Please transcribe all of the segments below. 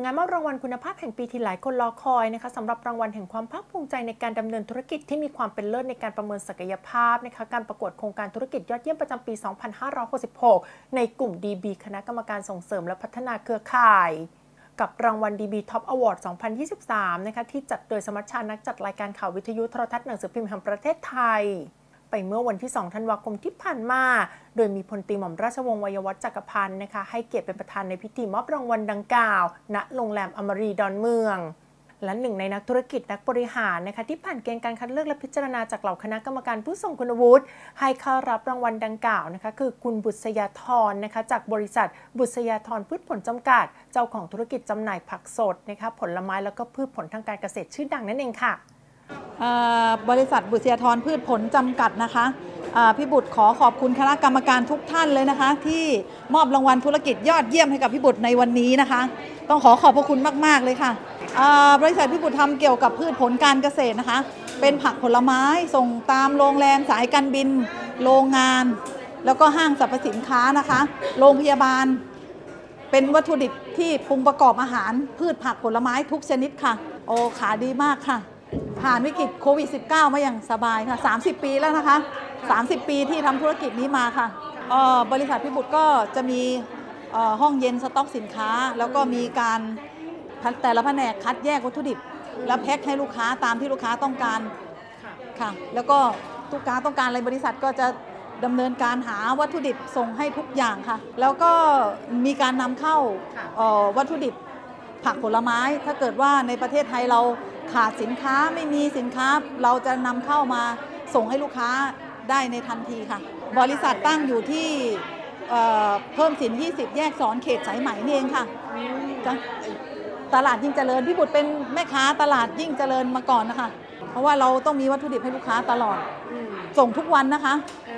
งานมอบรางวัลคุณภาพแห่งปีที่หลายคนรอคอยนะคะสำหรับรางวัลแห่งความภาคภูมิใจในการดำเนินธุรกิจที่มีความเป็นเลิศในการประเมินศักยภาพนะคะการประกวดโครงการธุรกิจยอดเยี่ยมประจำปี 2566 ในกลุ่ม DB คณะกรรมการส่งเสริมและพัฒนาเครือข่ายกับรางวัล DB Top Award 2023 นะคะที่จัดโดยสมัชชานักจัดรายการข่าววิทยุโทรทัศน์หนังสือพิมพ์แห่งประเทศไทยไปเมื่อวันที่ 2 ธันวาคมที่ผ่านมาโดยมีพลตรีหม่อมราชวงศ์วัยวัฒน์จักรพันธ์นะคะให้เกียรติเป็นประธานในพิธีมอบรางวัลดังกล่าวณโรงแรมอมรีดอนเมืองและหนึ่งในนักธุรกิจนักบริหารนะคะที่ผ่านเกณฑ์การคัดเลือกและพิจารณาจากเหล่าคณะกรรมการผู้ทรงคุณวุฒิให้เข้ารับรางวัลดังกล่าวนะคะคือคุณบุษยาธรนะคะจากบริษัทบุษยาธรพืชผลจำกัดเจ้าของธุรกิจจำหน่ายผักสดนะคะผลไม้แล้วก็พืชผลทางการเกษตรชื่อดังนั่นเองค่ะบริษัทบุษยาธรพืชผลจำกัดนะคะพี่บุตรขอบคุณคณะกรรมการทุกท่านเลยนะคะที่มอบรางวัลธุรกิจยอดเยี่ยมให้กับพี่บุตรในวันนี้นะคะต้องขอบพระคุณมากๆเลยค่ะบริษัทพี่บุตรทำเกี่ยวกับพืชผลการเกษตรนะคะเป็นผักผลไม้ส่งตามโรงแรมสายการบินโรงงานแล้วก็ห้างสรรพสินค้านะคะโรงพยาบาลเป็นวัตถุดิบที่ปรุงประกอบอาหารพืชผักผลไม้ทุกชนิดค่ะโอ้ขายดีมากค่ะผ่านวิกฤตโควิด -19 มาอย่างสบายค่ะ30 ปีแล้วนะคะ30 ปีที่ทำธุรกิจนี้มาค่ะบริษัทพี่บุตรก็จะมีห้องเย็นสต็อกสินค้าแล้วก็มีการแต่ละแผนกคัดแยกวัตถุดิบแล้วแพ็คให้ลูกค้าตามที่ลูกค้าต้องการค่ะแล้วก็ลูกค้าต้องการอะไรบริษัทก็จะดำเนินการหาวัตถุดิบส่งให้ทุกอย่างค่ะแล้วก็มีการนำเข้าวัตถุดิบผักผลไม้ถ้าเกิดว่าในประเทศไทยเราขาดสินค้าไม่มีสินค้าเราจะนำเข้ามาส่งให้ลูกค้าได้ในทันทีค่ะบริษัทตั้งอยู่ที่เพิ่มสิน20แยกสอนเขตสายไหมนี่เองค่ะตลาดยิ่งเจริญพี่บุตรเป็นแม่ค้าตลาดยิ่งเจริญมาก่อนนะคะเพราะว่าเราต้องมีวัตถุดิบให้ลูกค้าตลอดส่งทุกวันนะคะ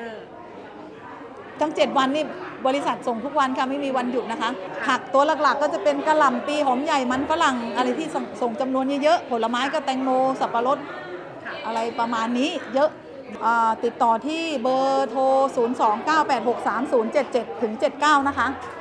ทั้ง7 วันนี่บริษัทส่งทุกวันค่ะไม่มีวันหยุดนะคะผักตัวหลักๆก็จะเป็นกะหล่ำปีหอมใหญ่มันฝรั่งอะไรที่ส่งจำนวนเยอะๆผลไม้ก็แตงโมสับปะรดอะไรประมาณนี้เยอะติดต่อที่เบอร์โทร 029863077-79 นะคะ